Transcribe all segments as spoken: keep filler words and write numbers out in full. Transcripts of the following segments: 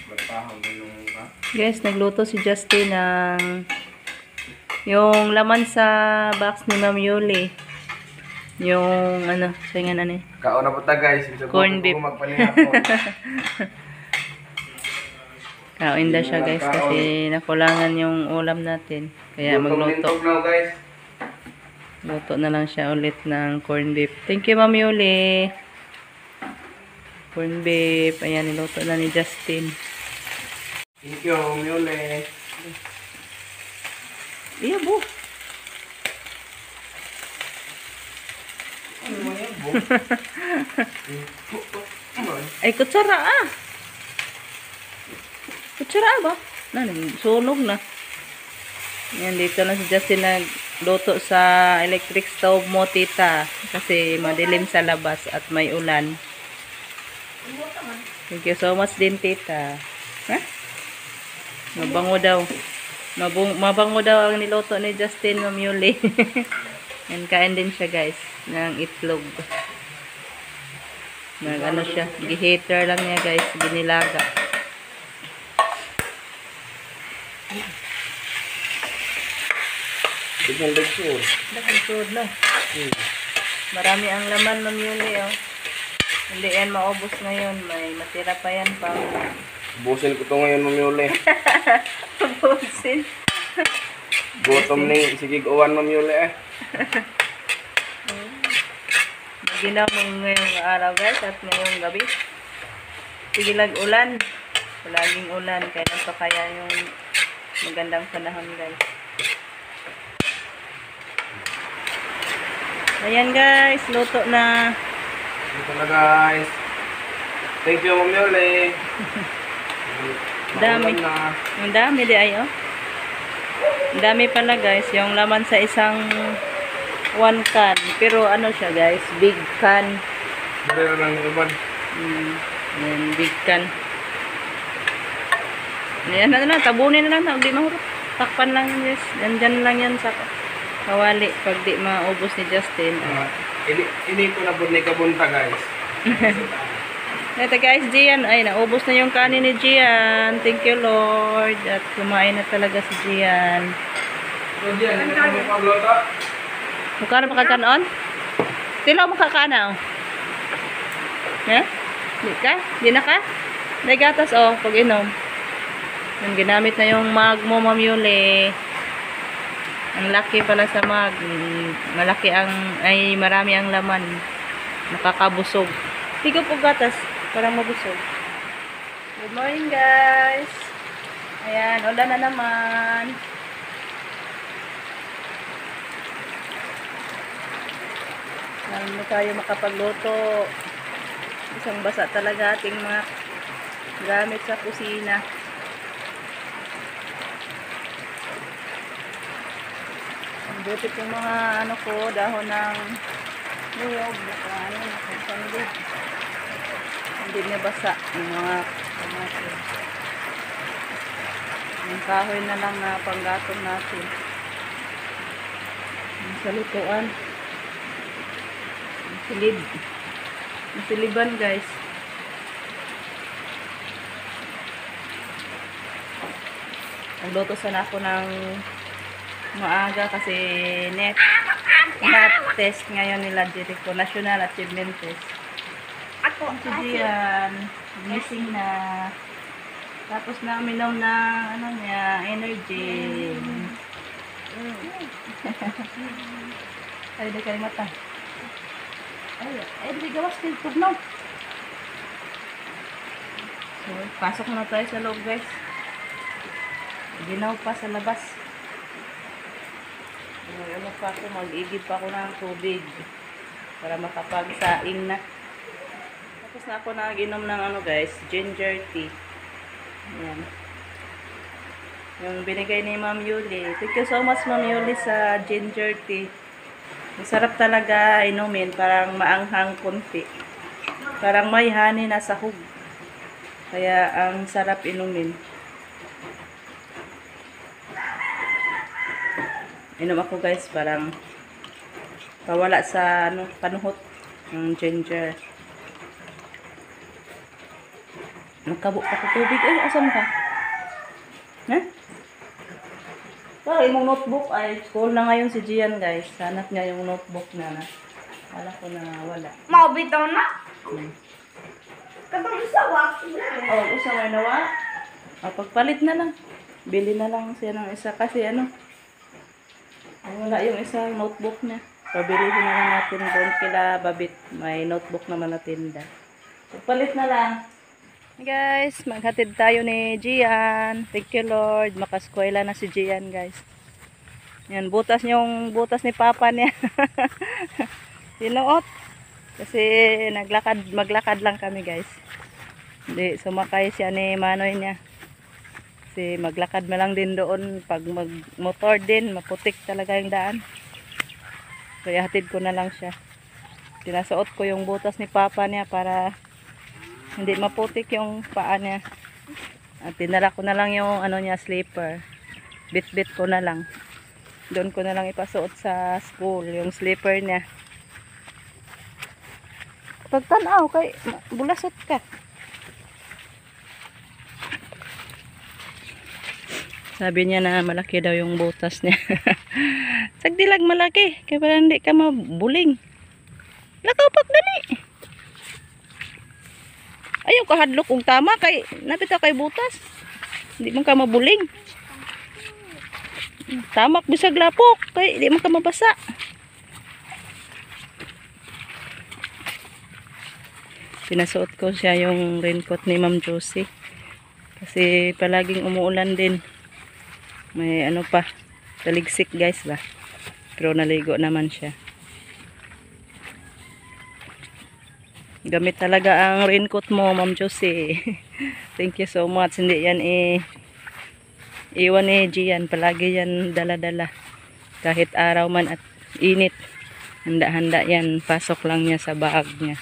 Guys, nagluto si Justin ng yung laman sa box ni Ma'am Yuli. Yung ano, sayangan ano eh. Kauna po ta guys. Corn beef. Kain daw siya guys kasi nakulangan yung ulam natin. Kaya magluto. Luto na lang siya ulit ng corn beef. Thank you Ma'am Yuli. Corn beef. Ayan, niluto na ni Justin. Thank you, Mule. Iya, bu. Ano mo yan, bu? Ay, kutsara ah. Kutsara ba? Nan, sunog na. Yan, dito na si Justin nagluto sa electric stove mo, tita. Kasi madilim sa labas at may ulan. Thank you so much din, tita. Ha? Mabango daw. Mabung mabango daw ang niluto ni Justin Ma'am Yuli. Yan, kain din siya guys ng itlog. Nag ano siya, gi-heater lang niya guys, ginilaga. Bigyan dagsod. Dagsod na. Marami ang laman Ma'am Yuli oh. Hindi yan maubos ngayon, may matira pa yan pa. Busin ko to ngayon, Mule. Busin. Gutom ni sige uwan, Mule eh. Ginaw mo ngayong araw guys at ngayong gabi. Sige lang ulan. Palaging ulan. Kaya nito kaya yung magandang panahon guys. Ayan guys, luto na. Luto na guys. Thank you, Mule. Dami. Ang dami di ay oh. Ang dami pala guys. Yung laman sa isang one can. Pero ano siya guys, big can. Meron lang iban. Hmm. Yan, big can. Ayan na lang, tabunin na lang. Hindi mahurot. Takpan lang yan guys. Nandyan lang yan sa kawali. Pag di maubos ni Justin. Uh, ini, ini ko na po ni kabunta guys. Ito guys, Gian. Ay, naubos na yung kanin ni Gian. Thank you Lord. At kumain na talaga si Gian. So Gian, hindi ka mo pagluto? Mukha na makakanon? Tilaw makakana oh. Eh? Di ka? Di na ka? May gatas oh, pag inom. Yung ginamit na yung mug mo, Ma'am Yuli. Ang laki pala sa mug. Malaki ang, ay marami ang laman. Nakakabusog. Tigo po gatas. Parang mabusog. Good morning guys. Ayan, ulan na naman. Ano tayo makapagluto. Isang basa talaga ating mga gamit sa kusina. Ang buti pong mga ano ko, dahon ng niyog. Ano, nakasandid. Hindi na basa ng mga kamatis. Yung kahoy na lang na panggatong natin. Yung salutuan. Yung silid. Yung siliban guys. Nagluto sana ako ng maaga kasi net. Net test ngayon nila dito. National Achievement Test. Ako, si Gian, missing na. Tapos na minom na, ano niya, energy. Mm. Ay, di kayo mata. Ay, ay, di gawas din tugnaw. So, pasok na tayo sa loob, guys. Ginaw pa sa labas. Ano pa ako, mag-igib pa ako ng tubig para makapagsaing na. Tapos na ako nag-inom ng ano guys, ginger tea. Ayan. Yung binigay ni Ma'am Yuli. Thank you so much Ma'am Yuli sa ginger tea. Masarap talaga inumin, parang maanghang konti. Parang may honey na sahog. Kaya ang sarap inumin. Inom ako guys, parang pawala sa ano, panuhot ng ginger. Nagkabuk ka sa tubig. Ay, asan ka? Ha? Well, imong notebook ay school na ngayon si Gian, guys. Hanap niya yung notebook na na. Wala ko na wala. Maubitaw na. Hmm. Katong isawa. Oh, usa may nawa. Oh, pagpalit na lang. Bili na lang siya ng isa kasi ano. Ay, wala yung isang notebook niya. Pabilihin na lang natin doon kila Babit. May notebook naman na tinda. Pagpalit na lang. Hey guys, maghatid tayo ni Gian. Thank you Lord. Makaskwela na si Gian, guys. Yan, butas yung butas ni Papa niya. Sinuot. Kasi naglakad, maglakad lang kami, guys. Hindi, sumakay siya ni Manoy niya. Kasi maglakad na lang din doon. Pag magmotor din, maputik talaga yung daan. Kaya hatid ko na lang siya. Tinasuot ko yung butas ni Papa niya para hindi maputik yung paa niya. At tinala ko na lang yung ano niya, slipper. Bit-bit ko na lang. Doon ko na lang ipasuot sa school, yung slipper niya. Pagtanaw, kay bulasot ka. Sabi niya na malaki daw yung butas niya. Sagdilag malaki, kaya pala hindi ka mabuling. Lakaw pagdali. Ayaw ka hadlok kung tama kay napita kay butas. Hindi man ka mabuling. Tamak bisag lapok kay hindi man ka mabasa. Pinasuot ko siya yung raincoat ni Ma'am Josie. Kasi palaging umuulan din. May ano pa, taligsik guys ba. Pero naligo naman siya. Gamit talaga ang raincoat mo, Ma'am Josie. Thank you so much. Hindi yan eh, iwan ni Gian. Palagi yan dala-dala. Kahit araw man at init. Handa-handa yan. Pasok lang niya sa bag niya.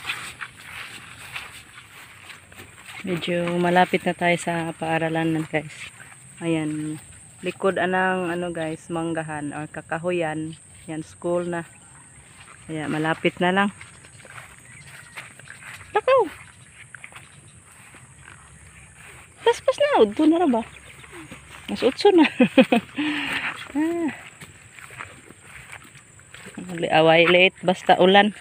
Medyo malapit na tayo sa paaralan na, guys. Ayan. Likod anang ano guys, manggahan or kakahuyan. Yan, school na. Kaya malapit na lang. Lakaw. Paspas na. Udto na ra ba? Mas utso na. ah. Away late. Basta ulan.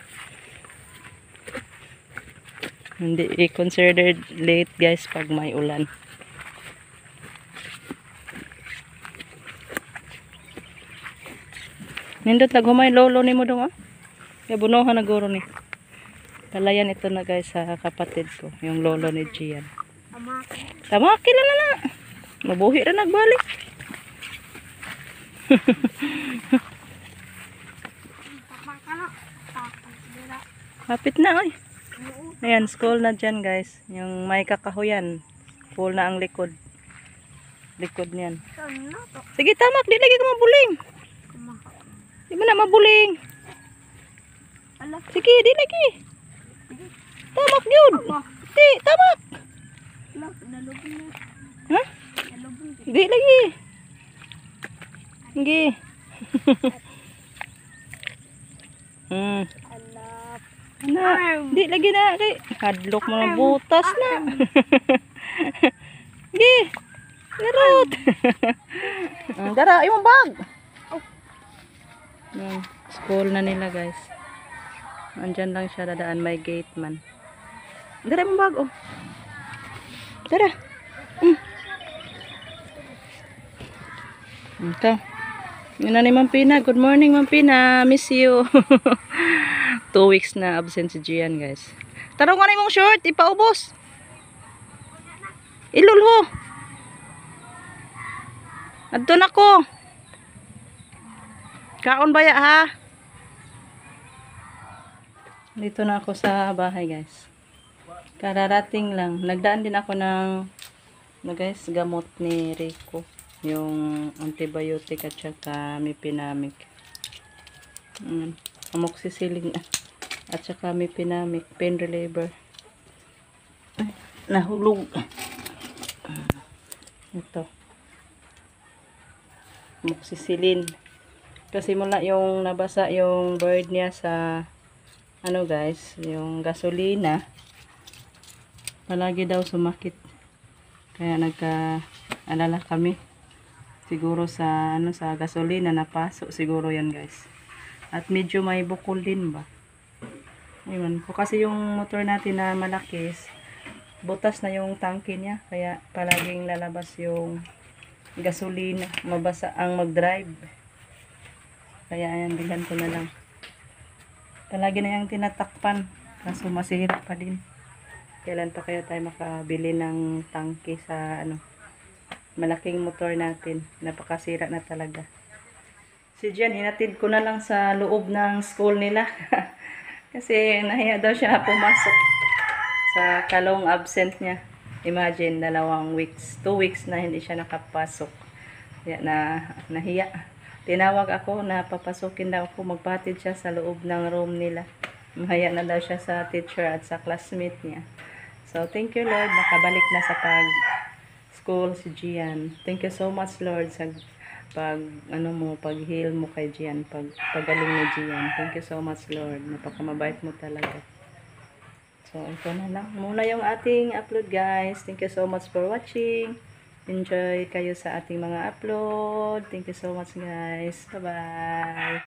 Hindi i-considered late guys pag may ulan. Nindot na gumay lolo ni mo dong ah. Kaya bunuhan na guro ni. Palayan ito na guys sa kapatid ko. Yung lolo ni Gian. Tama, kilala na. Mabuhi rin nagbalik. Kapit na oy. Ayan, school na dyan guys. Yung may kakahuyan. Full na ang likod. Likod niyan. Sige, tamak. Di lagi ka mabuling. Di mo na mabuling. Sige, di lagi. Tamak yun. Di, tamak. Ha? Di lagi. Sige. hmm. Na, di lagi na kay hadlok mo ng butas na. Gi. Garot. Ang dara yung bag. Hmm, school na nila guys. Andyan lang siya dadaan, may gate man. Dara yung bag oh. Dara. Hmm. Ito. Yun na ni Ma'am Pina. Good morning Ma'am Pina. Miss you. Two weeks na absent si Gian guys. Tarong ka na yung short. Ipaubos. Ilulho. Adto na ko. Kaon baya ha. Dito na ako sa bahay guys. Kararating lang. Nagdaan din ako ng no guys, gamot ni Rico. Yung antibiotic at saka mipinamic. Mm, amoxicillin at saka mipinamic, pain reliever. Ay, nahulog. Ito. Amoxicillin. Kasi mula yung nabasa yung bird niya sa ano guys, yung gasolina. Palagi daw sumakit. Kaya nagka-alala kami. Siguro sa ano sa gasolina napasok siguro yan guys. At medyo may bukol din ba. Ayun. Kung kasi yung motor natin na malaki, butas na yung tangke niya. Kaya palaging lalabas yung gasolina. Mabasa ang mag-drive. Kaya ayan, bilhan ko na lang. Palagi na yung tinatakpan. Kaso masira pa din. Kailan pa kaya tayo makabili ng tangke sa ano malaking motor natin. Napakasira na talaga. Si Jan, hinatid ko na lang sa loob ng school nila. Kasi nahiya daw siya pumasok sa kalong absent niya. Imagine, dalawang weeks. Two weeks na hindi siya nakapasok. Kaya na, nahiya. Tinawag ako na papasukin daw ako. Magpatid siya sa loob ng room nila. Mahiya na daw siya sa teacher at sa classmate niya. So, thank you Lord. Nakabalik na sa pag school si Gian. Thank you so much Lord sa pag ano mo pag heal mo kay Gian, pag pagaling ni Gian. Thank you so much Lord. Napakamabait mo talaga. So ito na lang muna yung ating upload guys. Thank you so much for watching. Enjoy kayo sa ating mga upload. Thank you so much guys. Bye bye.